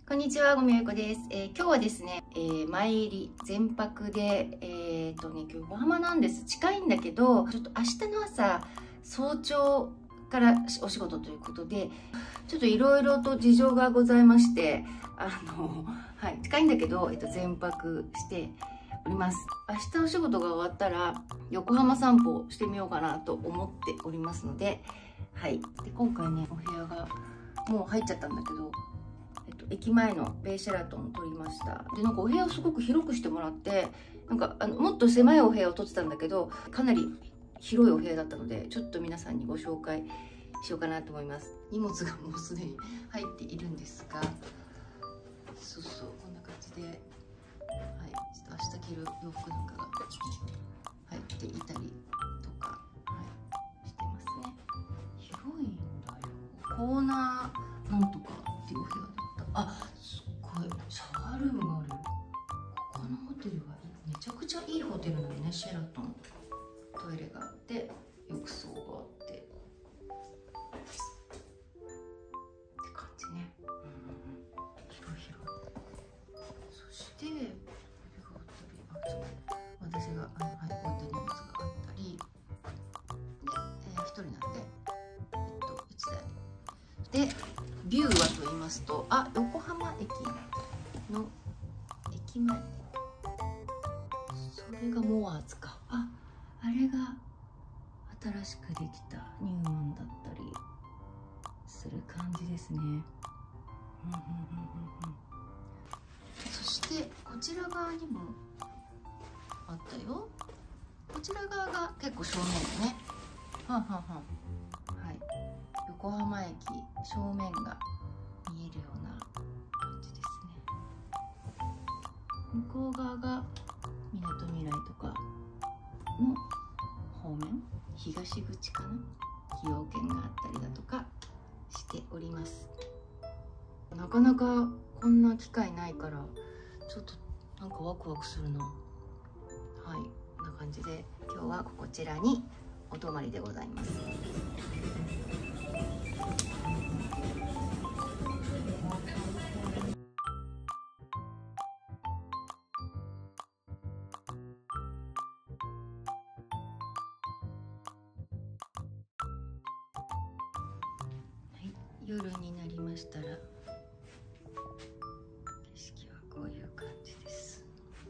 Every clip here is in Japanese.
こんにちは、ごみよこです。今日はですね、前入り全泊で、今日横浜なんです。近いんだけど、ちょっと明日の朝、早朝からお仕事ということで、ちょっといろいろと事情がございまして、はい、近いんだけど、全泊しております。明日お仕事が終わったら、横浜散歩してみようかなと思っておりますので、はい。で、今回ね、お部屋がもう入っちゃったんだけど、駅前のベイシェラトンを取りました。で、なんかお部屋をすごく広くしてもらって、なんかもっと狭いお部屋を取ってたんだけど、かなり広いお部屋だったので、ちょっと皆さんにご紹介しようかなと思います。荷物がもうすでに入っているんですが、そうそう、こんな感じで、はい、ちょっと明日着る洋服なんかが入っていたりとか、はい、してますね。広いんだよ。コーナーなんとかっていうお部屋だった。あ、すっごいシャワールームがある。ここのホテルはめちゃくちゃいいホテルなのね。シェラトン、トイレがあって浴槽があってって感じね。広い。そしてこれがあったり、私が置いた荷物があったりで、1人なんで1台で、ビューはと言いますと、横浜駅の駅前、それがモアーズか。あれが新しくできたニューマンだったりする感じですね。そしてこちら側にもあったよ。こちら側が結構正面だね。はい、横浜駅正面が見えるような感じですね。向こう側がみなとみらいとかの方面、東口かな、崎陽軒があったりだとかしております。なかなかこんな機会ないから、ちょっとなんかワクワクするな。はい、こんな感じで今日はこちらにお泊まりでございます。夜になりましたら景色はこういう感じです。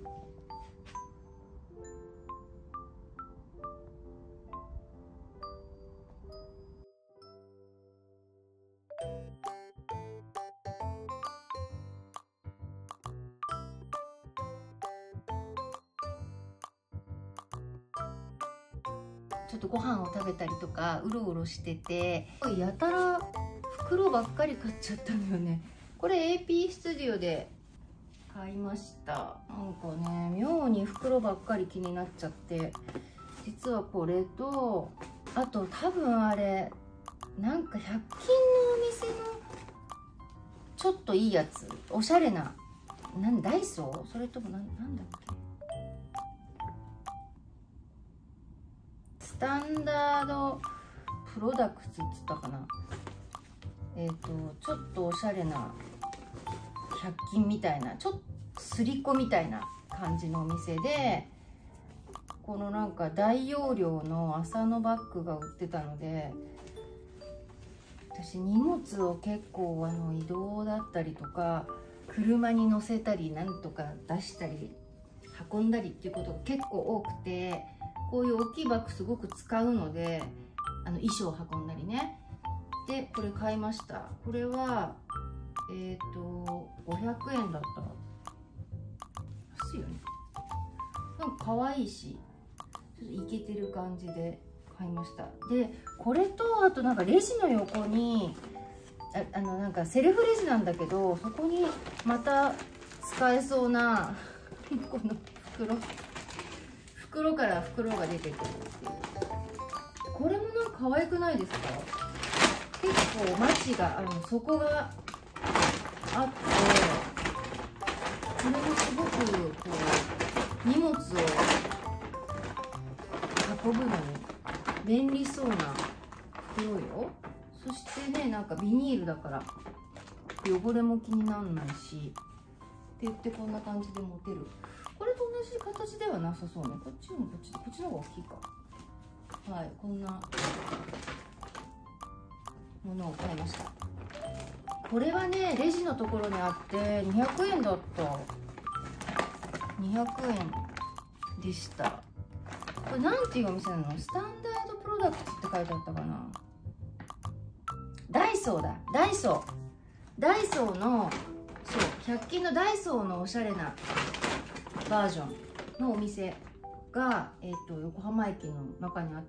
ちょっとご飯を食べたりとかうろうろしてて、やたら袋ばっかり買っちゃったのよね。これ AP スタジオで買いました。なんかね、妙に袋ばっかり気になっちゃって、実はこれと、あと多分あれなんか100均のお店のちょっといいやつ、おしゃれな、ダイソー、それともなんだっけ、スタンダードプロダクツっつったかな。ちょっとおしゃれな100均みたいな、ちょっとスリコみたいな感じのお店で、このなんか大容量の麻のバッグが売ってたので、私荷物を結構移動だったりとか車に乗せたりなんとか出したり運んだりっていうことが結構多くて、こういう大きいバッグすごく使うので、衣装を運んだりね。で、これ買いました。これは500円だった。安いよね。なんか可愛いし、ちょっとイケてる感じで買いました。で、これとあとなんかレジの横になんかセルフレジなんだけど、そこにまた使えそうなこの袋から袋が出てくるっていう。これもなんか可愛くないですか？結構マチが底があって、これもすごくこう荷物を運ぶのに便利そうな袋よ。そしてね、なんかビニールだから汚れも気にならないしって言って、こんな感じで持てる。これと同じ形ではなさそうね。こっちもこっちで、こっちの方が大きいか。はい、こんなものを買いました。これはね、レジのところにあって200円だった。200円でした。これなんていうお店なの？スタンダードプロダクツって書いてあったかな。ダイソーだ。ダイソーの、そう、100均のダイソーのおしゃれなバージョンのお店が、横浜駅の中にあって、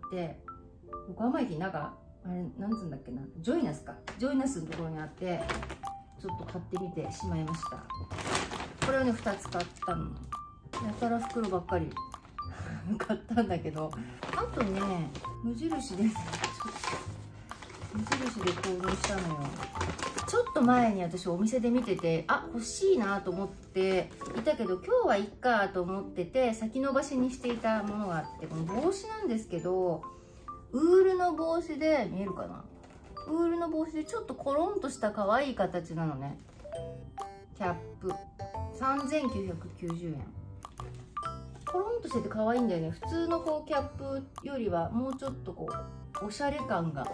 横浜駅の中、あれなんつうんだっけな、ジョイナスか、ジョイナスのところにあって、ちょっと買ってみてしまいました。これをね、2つ買ったの。やたら袋ばっかり買ったんだけど、あとね、無印です。無印で購入したのよ。ちょっと前に私お店で見てて、あ、欲しいなと思っていたけど、今日はいっかと思ってて先延ばしにしていたものがあって、この帽子なんですけど、ウールの帽子で、見えるかな、ウールの帽子でちょっとコロンとした可愛い形なのね。キャップ3990円。コロンとしてて可愛いんだよね。普通のこうキャップよりはもうちょっとこうおしゃれ感が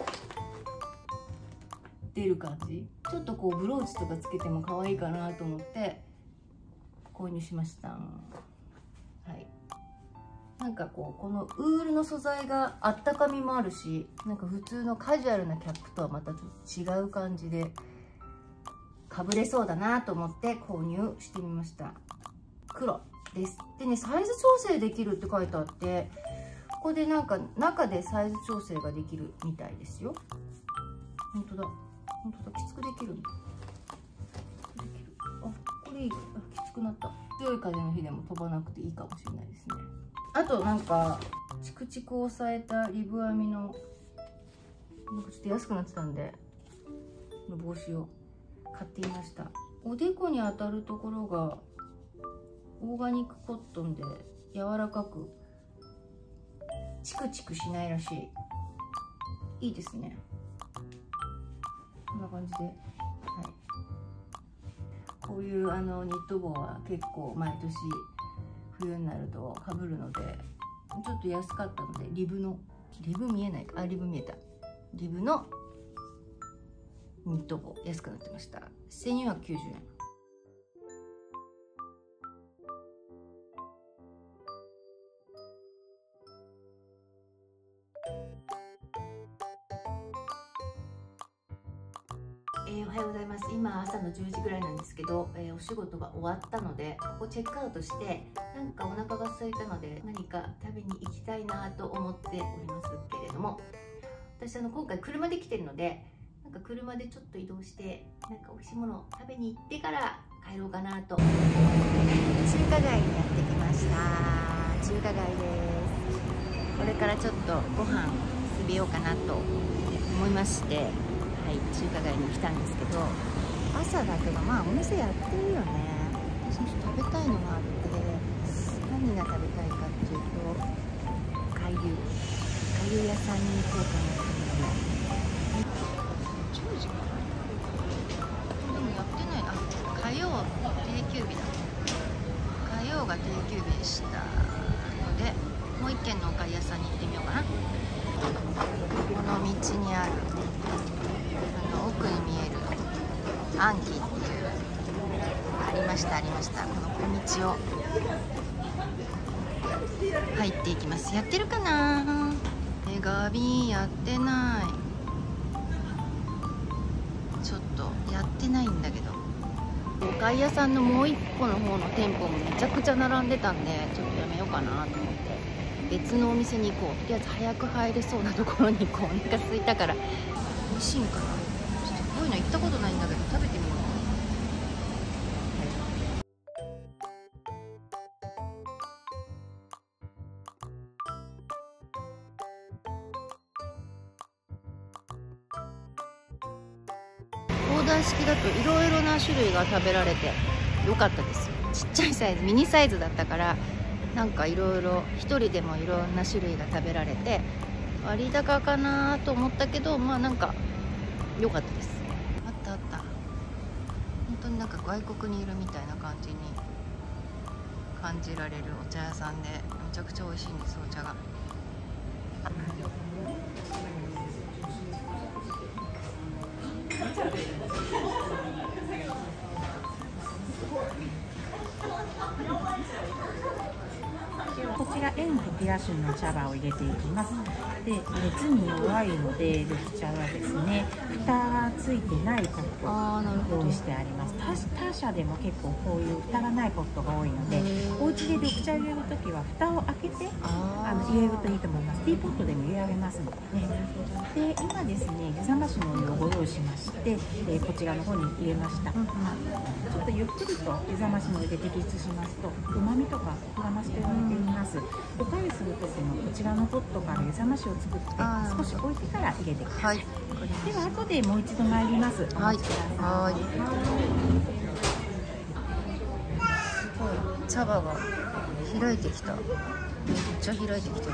出る感じ。ちょっとこうブローチとかつけても可愛いかなと思って購入しました。はい、なんかこうこのウールの素材があったかみもあるし、なんか普通のカジュアルなキャップとはまたちょっと違う感じでかぶれそうだなと思って購入してみました。黒です。でね、サイズ調整できるって書いてあって、ここでなんか中でサイズ調整ができるみたいですよ。本当だ、本当だ、きつくできるんだ。できる。あ、これいい。あ、きつくなった。強い風の日でも飛ばなくていいかもしれないですね。あとなんかチクチクを押さえたリブ編みの、なんかちょっと安くなってたんでの帽子を買っていました。おでこに当たるところがオーガニックコットンで柔らかくチクチクしないらしい。いいですね。こんな感じで、はい、こういうニット帽は結構毎年冬になるとかぶるので、ちょっと安かったのでリブ見えないか、あ、リブ見えた。リブのニット帽安くなってました。1490円。おはようございます。今朝の10時ぐらいなんですけど、お仕事が終わったのでここチェックアウトして、なんかお腹が空いたので何か食べに行きたいなと思っておりますけれども、私今回車で来てるので、なんか車でちょっと移動してなんか美味しいものを食べに行ってから帰ろうかなと。中華街にやってきました。中華街です。これからちょっとご飯食べようかなと思いまして、はい、中華街に来たんですけど、朝だけどまあお店やってるよね。私もちょっと食べたいのがあって、何が食べたいかっていうと、海流屋さんに行こうかなと思います。10時かな。でもやってないな。火曜定休日だ。火曜が定休日でしたので、もう一軒のおかゆ屋さんに行ってみようかな。この道にある奥に見えるアンキーっていう、ありましたありました。この小道を入っていきます。やってるかな。ガビやってない。ちょっとやってないんだけど、おかゆ屋さんのもう一個の方の店舗もめちゃくちゃ並んでたんで、ちょっとやめようかなと思って別のお店に行こう。とりあえず早く入れそうなところに行こう。お腹空いたから。美味しいんかな。ちょっとこういうの行ったことないんだけど食べてみよう。オーダー式だといろいろな種類が食べられてよかったですよ。ちっちゃいサイズ、ミニサイズだったから、なんかいろいろ一人でもいろんな種類が食べられて割高かなと思ったけど、まあなんか良かったです。あったあった。 当になんか外国にいるみたいな感じに感じられるお茶屋さんで、めちゃくちゃ美味しいんです、お茶が。 こちら塩吹き出しの茶葉を入れていきます。で、熱に弱いので緑茶はですね、蓋がついてないポットを用意してあります。他社でも結構こういう蓋がないポットが多いので、お家で緑茶を入れるときは蓋を開けて入れるといいと思います。ティーポットでも入れられますのでね。で、今ですね、湯冷ましのお湯をご用意しまして、こちらの方に入れました。ちょっとゆっくりと湯冷ましのお湯で摘出しますと、うまみとか膨らましておいています。おかゆするときもこちらのポットから湯冷ましを作って少し置いてから入れてください。では後でもう一度参ります。お待ちください。 すごい茶葉が開いてきた。めっちゃ開いてきてる。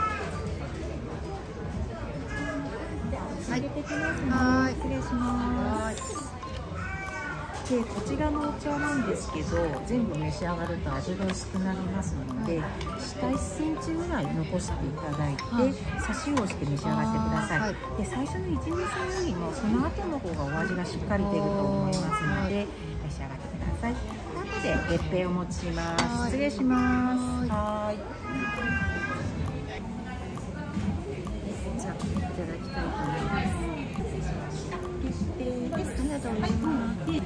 はい、 失礼します。で、こちらのお茶なんですけど、全部召し上がると味が薄くなりますので、下1センチぐらい残していただいて、差しをして召し上がってください。で、最初の1、2分よりもその後の方がお味がしっかり出ると思いますので、召し上がってください。後で月餅をお持ちします。失礼します。はい。 じゃあいただきたいと思います。ありがとうございます。美味しい。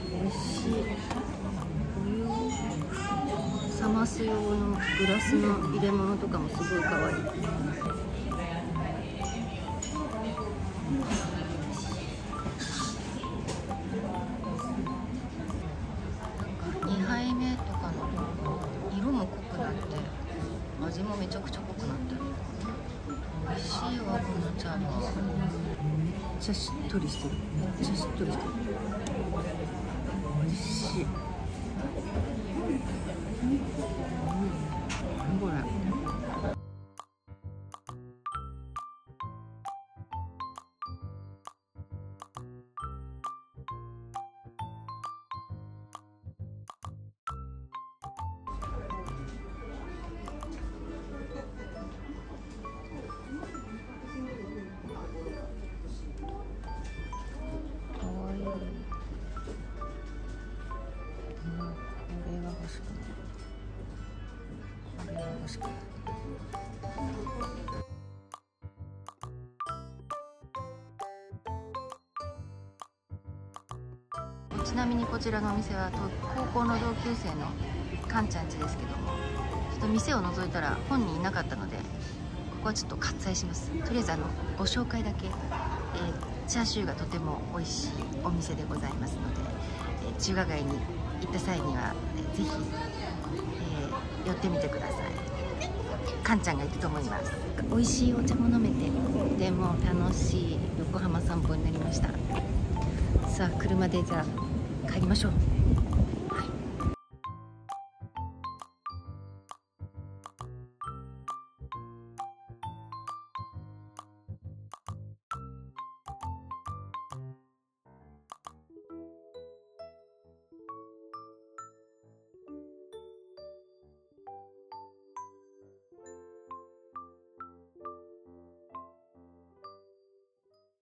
お湯を冷ます用のグラスの入れ物とかもすごい可愛い。2杯目とかの色も濃くなって味もめちゃくちゃ濃くなってる。美味しいわ、この茶葉。めっちゃしっとりしてる。めっちゃしっとりしてる。美味しい。何これ。ちなみにこちらのお店は高校の同級生のかんちゃん家ですけども、ちょっと店を覗いたら本人いなかったので、ここはちょっと割愛します。とりあえずご紹介だけ、チャーシューがとても美味しいお店でございますので、中華街に行った際には、ぜひ、寄ってみてください。かんちゃんがいると思います。美味しいお茶も飲めてとても楽しい横浜散歩になりました。さあ車でじゃあ帰りましょう。